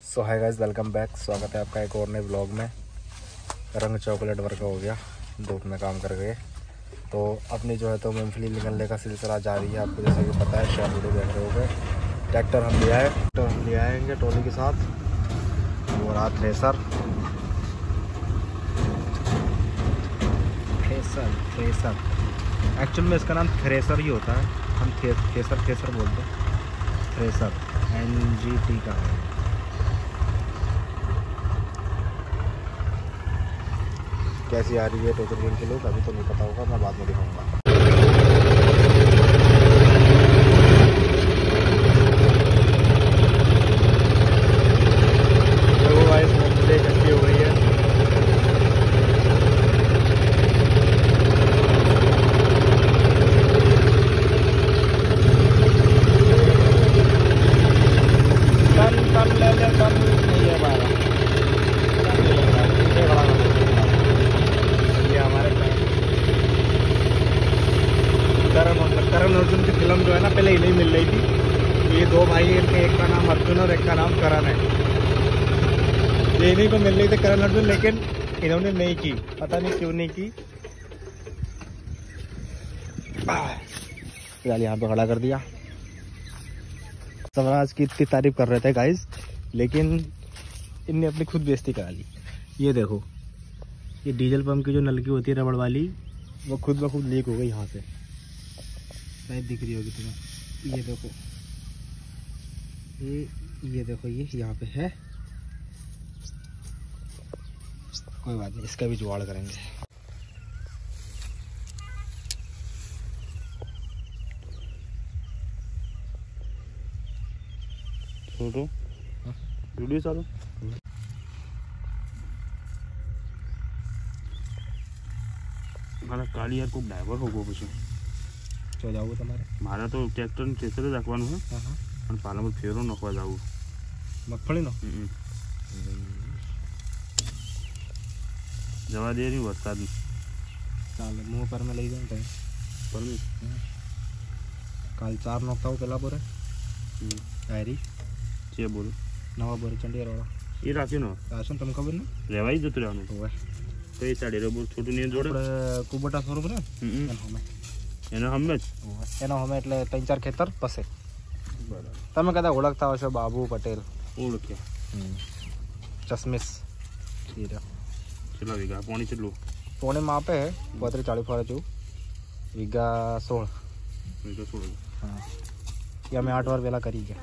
सो hi guys, welcome back. स्वागत है आपका एक और नए ब्लॉग में। रंग चॉकलेट वर्क हो गया, धूप में काम कर गए। तो अपनी जो है तो मूंगफली निकलने का सिलसिला जारी है। आपको जैसे कि पता है, शायद वीडियो देख रहे होंगे। ट्रैक्टर हम ले आएंगे ट्रॉली के साथ। वो रहा थ्रेसर एक्चुअल में इसका नाम थ्रेसर ही होता है। हम थ्रेसर बोलते हैं। थ्रेसर NGT का है। कैसी आ रही है टोटल की लोग अभी तो नहीं पता होगा, मैं बाद में दिखाऊंगा। तो गाइस मूंगफली इकट्ठी हो गई है। करण अर्जुन की फिल्म जो है ना, पहले ही नहीं मिल रही थी। ये दो भाई, इनके एक का नाम अर्जुन और एक का नाम करण है। ये इन्हीं को मिल रही थी, करण अर्जुन, लेकिन इन्होंने नहीं की। पता नहीं क्यों नहीं की। फिलहाल यहाँ पे खड़ा कर दिया। स्वराज की इतनी तारीफ कर रहे थे गाइस, लेकिन इनने अपनी खुद बेइज्जती करा ली। ये देखो, ये डीजल पंप की जो नलकी होती है रबड़ वाली, वो खुद ब खुद लीक हो गई यहाँ से। शायद दिख रही होगी तुम्हें। ये देखो, ये देखो, ये यहाँ पे है। कोई बात नहीं, इसका भी जुगाड़ करेंगे। छोटो वीडियो चालू मारा काली यार को ड्राइवर होगो પછી ચો જાવું તમારે? મારા તો ટ્રેક્ટર ને ટ્રેસર રાખવાનું છે અને પાલામાં ફેરો નાખવા જાવું મગફળીનો જવા દે ની વરસાદ ચાલે મું પર મે લઈ જાઉં તઈ પર કાલ 4 નોખતા હું પેલા બોરે આરી જે બોલ નવા બોરે ચંડિયાર વાળા એ રાખી નો રાશન તમને ખબર ને લેવાઈ જતું રહેવાનું હોય કઈ સાડી રે બોલ છોટું ને જોડે કુબટા સ્વરૂપ ને એનો હમે જ એનો હમે એટલે 3-4 ખેતર પસે બરાબર તમે કદા ઓળખતા હશો બાબુ પટેલ ઓળખ્યા ચશ્મિશ હીરા ચલા વીઘા પાણી કેટલું પોણે માં આપે 35-40 ફાળે જો વીઘા 16 વીઘા 16 હા ये हमें 8 बार वेला करी गया।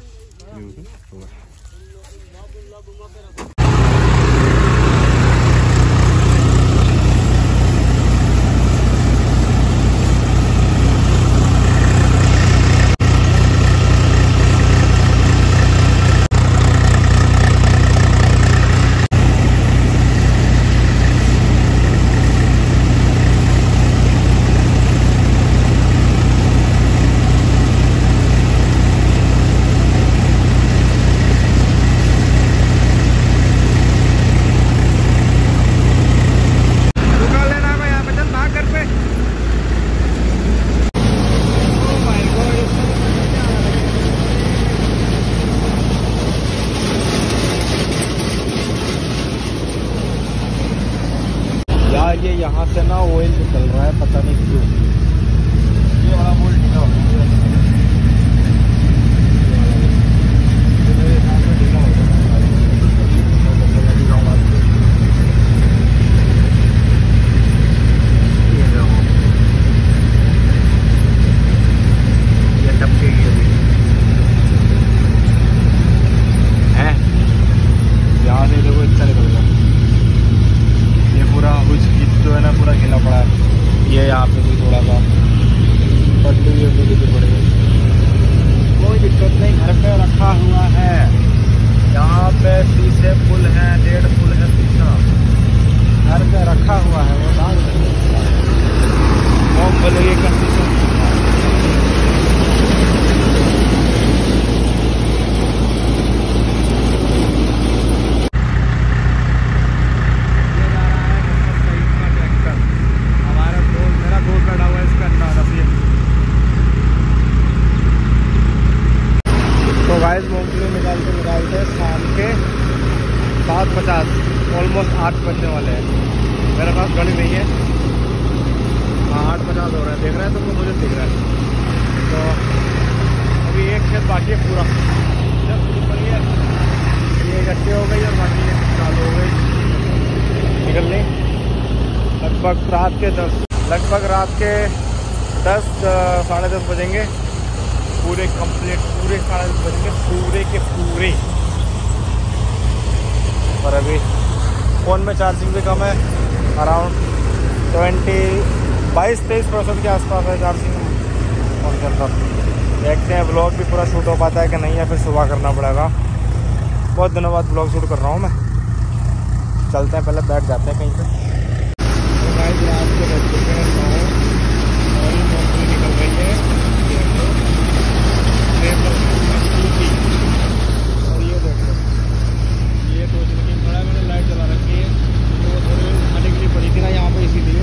ये यहाँ से ना ऑयल निकल रहा है, पता नहीं क्यों। ये वाला बोल्ट ढीला हो गया। ये टपके है यहाँ से देखो, इतना निकल गया। ये पूरा जो है ना पूरा गीला पड़ा है। ये यहाँ पे भी थोड़ा सा पटली भी पड़ेगा। 7:50 ऑलमोस्ट 8 बजने वाले हैं। मेरे पास घड़ी नहीं है। हाँ 8:50 हो रहा है, देख रहा है तुमको? मुझे दिख रहा है। तो अभी एक खेत बाकी है पूरा, जब शुरू करी है ये गट्टी हो गई और बाकी चालू हो गई निकलने। लगभग रात के 10 साढ़े 10 बजेंगे पूरे कंप्लीट, पूरे 10:30 बजेंगे पूरे के पूरे। और अभी फ़ोन में चार्जिंग भी कम है, अराउंड 22-23% के आसपास है चार्जिंग फ़ोन के अंदर। देखते हैं ब्लॉग भी पूरा शूट हो पाता है कि नहीं, या फिर सुबह करना पड़ेगा। बहुत दिनों बाद ब्लॉग शूट कर रहा हूँ मैं। चलते हैं, पहले बैठ जाते हैं कहीं पे। तो गाइस रात के 10 बजे और ये मूँगफली निकल रही है और ये देख लो, ये तो लेकिन खड़ा है, मैंने लाइट जला रखी है तो वो थोड़ी खाने के लिए पड़ी थी ना यहाँ पे, इसीलिए।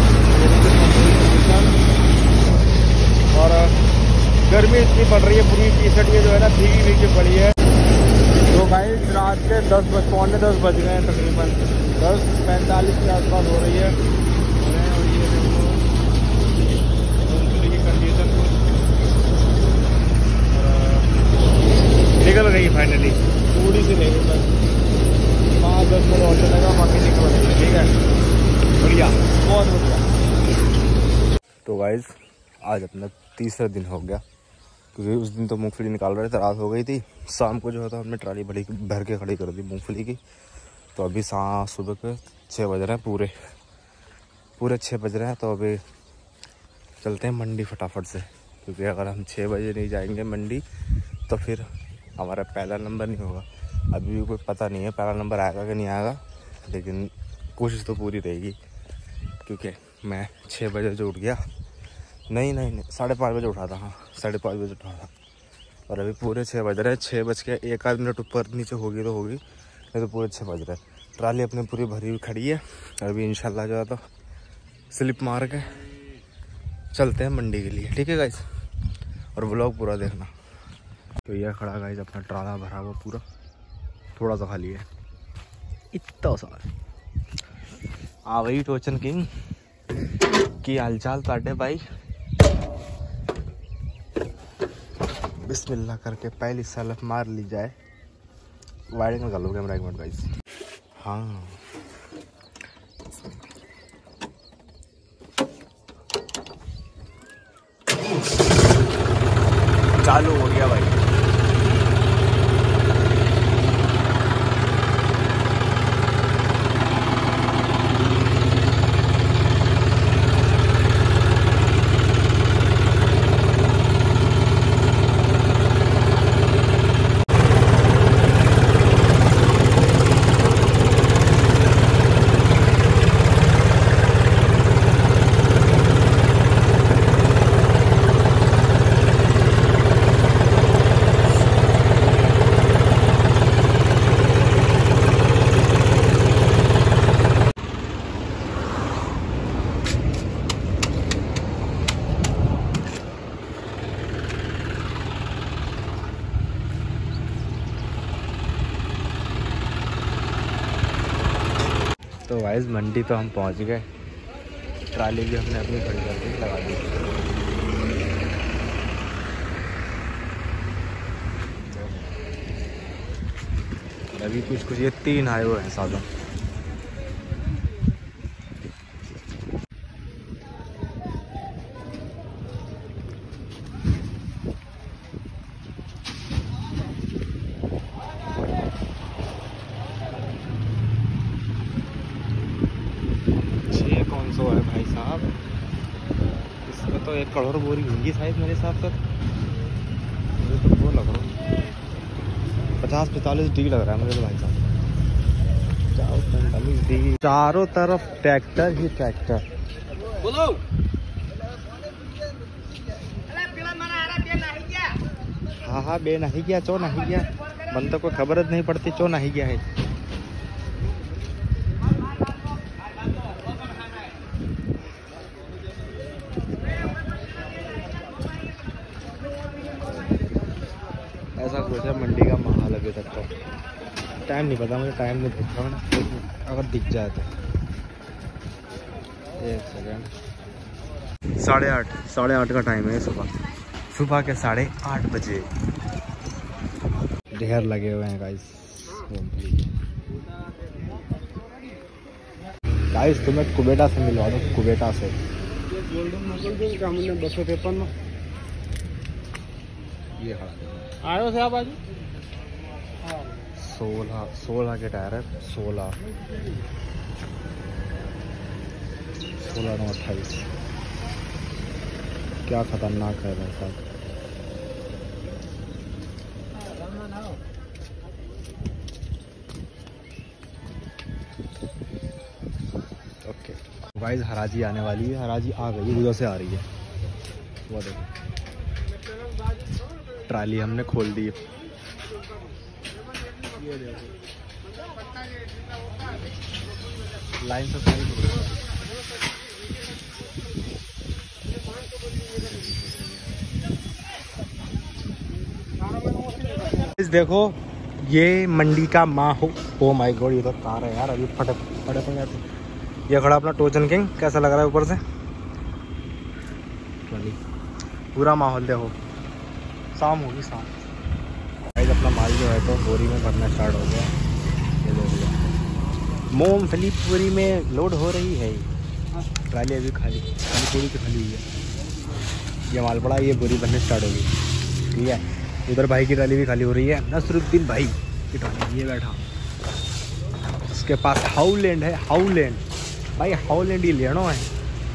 और गर्मी इतनी पड़ रही है, पूरी टी-शर्ट ये जो है ना भीगी पड़ी है। तो गाइस रात के 10 बज गए हैं तकरीबन, 10:45 के आसपास हो रही है। और ये देखो मूँगफली की कंडीशन को निकल गई फाइनली, थोड़ी सी नहीं बस 5-10 मिनट और चलेगा, बाकी निकल रही है। ठीक है, बढ़िया, बहुत बढ़िया। तो गाइस आज अपना तीसरा दिन हो गया, क्योंकि उस दिन तो मूंगफली निकाल रहे थे, रात हो गई थी। शाम को जो है तो हमने ट्राली भर के खड़ी कर दी मूंगफली की। तो अभी सुबह के 6 बज रहे हैं, पूरे 6 बज रहे हैं। तो अभी चलते हैं मंडी फटाफट से, क्योंकि अगर हम 6 बजे नहीं जाएंगे मंडी तो फिर हमारा पहला नंबर नहीं होगा। अभी भी कोई पता नहीं है पहला नंबर आएगा कि नहीं आएगा, लेकिन कोशिश तो पूरी रहेगी। क्योंकि मैं 6 बजे जो उठ गया, नहीं 5:30 बजे उठा था। हाँ 5:30 बजे उठा था, और अभी पूरे 6 बज रहे हैं। 6 बज के 1 मिनट ऊपर नीचे होगी तो होगी, नहीं तो पूरे 6 बज रहे हैं। ट्राली अपने पूरी भरी हुई खड़ी है। अभी इंशाल्लाह जो है तो स्लिप मार के चलते हैं मंडी के लिए। ठीक है गाइस, और ब्लॉग पूरा देखना। तो यह खड़ा गाइस अपना ट्राला भरा हुआ पूरा, थोड़ा सा खाली है, इतना सा। आ वही टोचन किंग की हालचाल ताडे भाई। बिस्मिल्लाह करके पहली सेल्फ मार ली जाए। वायरिंग लगा लो कैमरा, एक मिनट गाइस। हाँ चालू हो गया भाई। तो वाइज मंडी तो हम पहुंच गए, ट्राली भी हमने अपनी खड़ी करके लगा दी। अभी कुछ ये 3 आए हुए हैं साधन। है भाई साहब, इसमें तो 1 करोड़ बोरी होगी शायद मेरे हिसाब से। मुझे तो वो लग रहा है 50-45 डी लग रहा है मुझे तो भाई साहब। 45 डी, चारों तरफ ट्रैक्टर ही ट्रैक्टर। बोलो हाँ बे नहीं गया, चो नहीं गया, बंदा को खबर नहीं पड़ती चो नहीं गया है। ऐसा कुछ है मंडी का माहौल अभी तक तो। टाइम टाइम नहीं पता मुझे, टाइम नहीं देख रहा हूँ, अगर दिख जाए तो। एक सेकेंड, 8:30 का टाइम है सुबह के 8:30 बजे। ढेर लगे हुए हैं गाइस। तुम्हें कुबेटा से मिलवा दो, कुबेटा से। ये आयो से आप आज 16 के टायर है, 16 9 28। क्या खतरनाक है भाई साहब। ओके गाइस, हराजी आने वाली है, हराजी आ गई है, उधर से आ रही है। वो देखो ट्राली हमने खोल दी है। लाइन से देखो, ये मंडी का माँ हो माय गॉड, ये तो कार है यार, अभी फटे पड़ जाते। ये खड़ा अपना टोचन किंग, कैसा लग रहा है ऊपर से। पूरा माहौल देखो, शाम होगी शाम। अपना माल जो है तो बोरी में भरना स्टार्ट हो गया। ये देखो मूंगफली पूरी में लोड हो रही है। ट्राली अभी खाली पूरी तो खाली हुई है। ये माल पड़ा, ये बोरी भरने स्टार्ट होगी। ठीक है, उधर भाई की ट्राली भी खाली हो रही है। नसरुद्दीन भाई की ट्राली, ये बैठा, उसके पास हाउलैंड है। हाउलैंड भाई, हाउलैंड ही लेना है।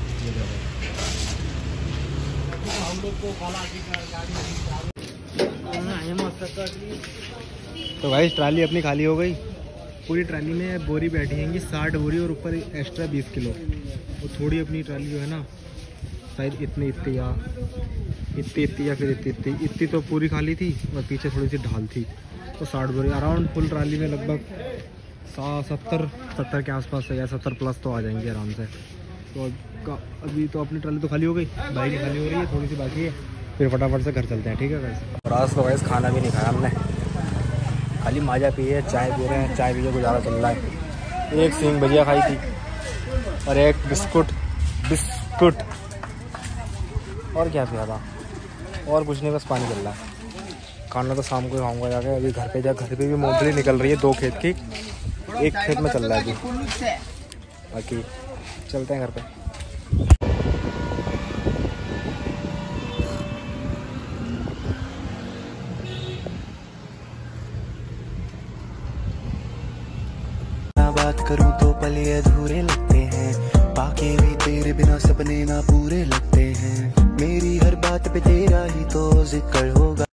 तो भाई ट्राली अपनी खाली हो गई। पूरी ट्राली में बोरी बैठी हैंगी 60 बोरी और ऊपर एक्स्ट्रा 20 किलो। और थोड़ी अपनी ट्राली जो है ना, शायद इतनी या फिर इतनी तो पूरी खाली थी और पीछे थोड़ी सी ढाल थी। तो 60 बोरी अराउंड फुल ट्राली में लगभग 70 के आसपास है, या 70 प्लस तो आ जाएंगे आराम से। तो अभी तो अपनी ट्राली तो खाली हो गई, भाई की खाली हो रही है, थोड़ी सी बाकी है। फिर फटाफट से घर चलते हैं। ठीक है गाइस। और आज तो गाइस खाना भी नहीं खाया हमने, खाली माजा पी है, चाय पी रहे हैं। चाय पी के गुजारा चल रहा है। एक सींग भजिया खाई थी और एक बिस्कुट और क्या पिया था, और कुछ नहीं, बस पानी चल रहा है। खाना तो शाम को खाऊंगा जाके। अभी घर पे भी मूंगफली निकल रही है 2 खेत की, एक खेत में चल रहा है अभी। बाकी चलते हैं घर पे। बात करूं तो पल अधूरे लगते हैं, बाकी भी तेरे बिना सपने ना पूरे लगते हैं। मेरी हर बात पे तेरा ही तो जिक्र